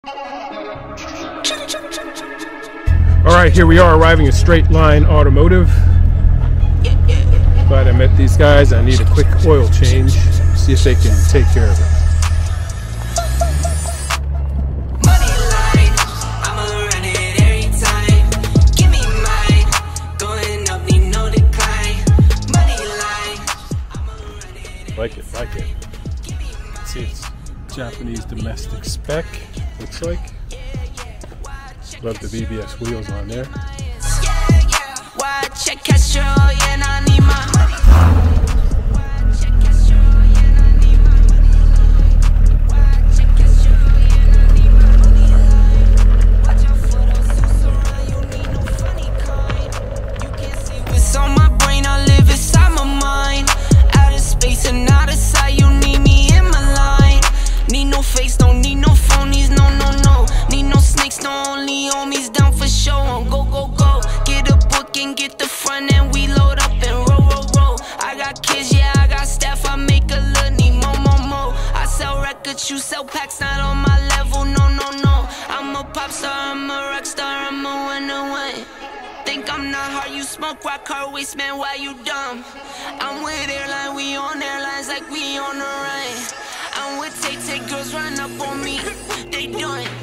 Alright, here we are arriving at Straight Line Automotive. Glad I met these guys. I need a quick oil change. See if they can take care of it. Like it. See, it's Japanese domestic spec, looks like. Love the BBS wheels on there. You sell packs, not on my level, no. I'm a pop star, I'm a rock star, I'm a winner. Think I'm not hard, you smoke rock, car waste, man, why you dumb? I'm with airline, we on airlines like we on the run. I'm with Tay, girls run up on me, they done.